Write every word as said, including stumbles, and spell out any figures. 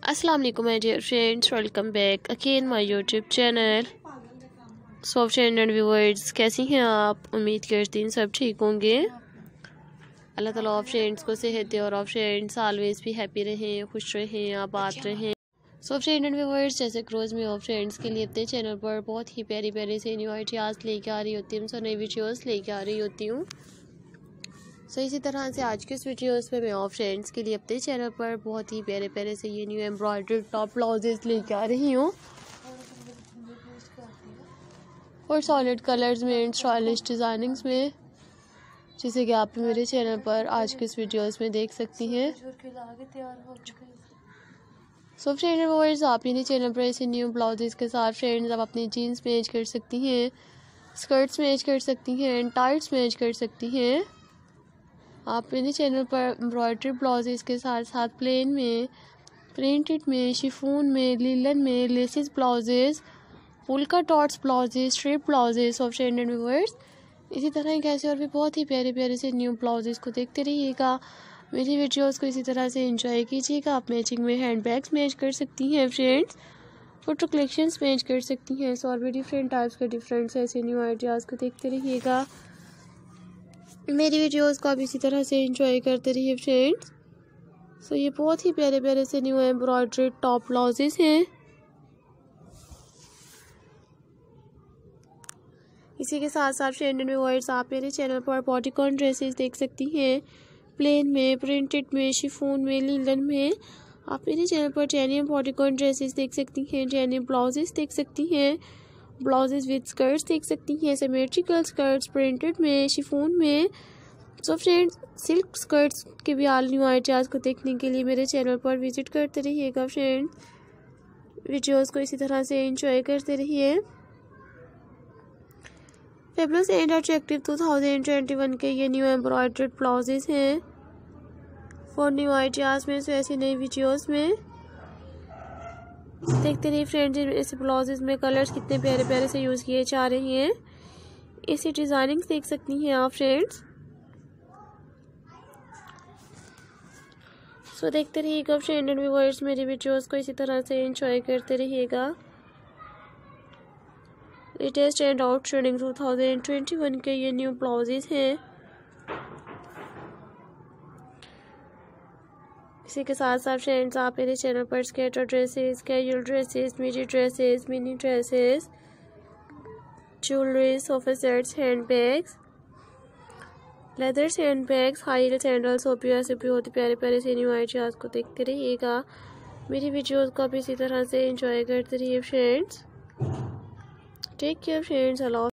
अस्सलाम वालेकुम my dear friends, welcome back again my YouTube channel. So friend and viewers, कैसी हैं आप? उम्मीद करती हैं सब ठीक होंगे। अल्लाह ताला आप फ्रेंड्स को सेहत दे और आप फ्रेंड्स ऑलवेज भी हैप्पी रहें, खुश रहें, आबाद रहें। सो फ्रेंड एंड व्यूअर्स, जैसे क्रोज में आप फ्रेंड्स के लिए अपने चैनल पर बहुत ही प्यारी प्यारी से न्यू आइडियाज़ लेके आ रही होती हूँ, सो नई वीडियोज़ लेके आ रही होती हूँ। सो इसी तरह से आज के इस वीडियोस में मैं और फ्रेंड्स के लिए अपने चैनल पर बहुत ही प्यारे प्यारे से ये न्यू एम्ब्रॉयडर्ड टॉप ब्लाउजेस लेके आ रही हूँ और सॉलिड कलर्स में, स्टाइलिश डिज़ाइनिंग्स में, जैसे कि आप मेरे चैनल पर आज के इस वीडियोस में देख सकती हैं। सो फ्रेंड व्यूअर्स, आप मेरे चैनल पर ऐसे न्यू ब्लाउजेस के साथ फ्रेंड्स आप अपनी जीन्स मैच कर सकती हैं, स्कर्ट्स मैच कर सकती हैं, टाइट्स मैच कर सकती हैं। आप मेरे चैनल पर एम्ब्रॉयडरी ब्लाउजेस के साथ साथ प्लेन में, प्रिंटेड में, शिफॉन में, लिलन में, laces blouses, polka dots blouses, strip blouses और फ्रेंड एंड व्यूअर्स, इसी तरह के ऐसे और भी बहुत ही प्यारे प्यारे से न्यू ब्लाउजेस को देखते रहिएगा। मेरी वीडियोस को इसी तरह से एंजॉय कीजिएगा। आप मैचिंग में हैंड बैग्स मैच कर सकती हैं फ्रेंड्स, फोटो कलेक्शंस मैच कर सकती हैं। सो और भी डिफरेंट टाइप्स के डिफरेंट से ऐसे न्यू आइडियाज़ को देखते रहिएगा। मेरी वीडियोस को आप इसी तरह से एंजॉय करते रहिए फ्रेंड्स। सो ये बहुत ही प्यारे प्यारे से न्यू एम्ब्रॉयडर्ड टॉप ब्लाउजेस हैं। इसी के साथ साथ फ्रेंड एंड व्यूअर्स, आप मेरे चैनल पर बॉडीकॉन ड्रेसेस देख सकती हैं, प्लेन में, प्रिंटेड में, शिफॉन में, लिलन में। आप मेरे चैनल पर डेनिम बॉडीकॉन ड्रेसेस देख सकती हैं, डेनिम ब्लाउजेस देख सकती हैं, ब्लाउजेस विद स्कर्ट्स देख सकती हैं, सिमेट्रिकल स्कर्ट्स प्रिंटेड में, शिफॉन में। सो फ्रेंड्स, सिल्क स्कर्ट्स के भी ऑल न्यू आइडियाज़ को देखने के लिए मेरे चैनल पर विजिट करते रहिएगा फ्रेंड्स। वीडियोस को इसी तरह से एंजॉय करते रहिए। Fabulous and attractive two thousand twenty one के ये न्यू एम्ब्रॉयडर्ड ब्लाउजेस हैं फॉर न्यू आइडियाज़ में। सो ऐसी नई वीडियोस में देखते रहिए फ्रेंड्स। इस ब्लाउजेस में कलर्स कितने प्यारे प्यारे से यूज़ किए जा रहे हैं। इसी डिज़ाइनिंग्स देख सकती हैं आप फ्रेंड्स। सो देखते रहिएगा फ्रेंड एंड व्यूअर्स, मेरी वीडियोस को इसी तरह से एंजॉय करते रहिएगा। Latest and out trending two thousand twenty one के ये न्यू ब्लाउजेस हैं। इसी के साथ साथ फ्रेंड्स, आप मेरे चैनल पर skater dresses, casual dresses, midi dresses, mini dresses, jewellery, sofa sets, hand bags, leathers hand bags, high heel sandals, ओपिया से भी होते प्यारे प्यारे से न्यू आइडियाज़ को देखते रहिएगा। मेरी वीडियोस को आप इसी तरह से एंजॉय करते रहिए फ्रेंड्स। Take care friends. अल्लाह।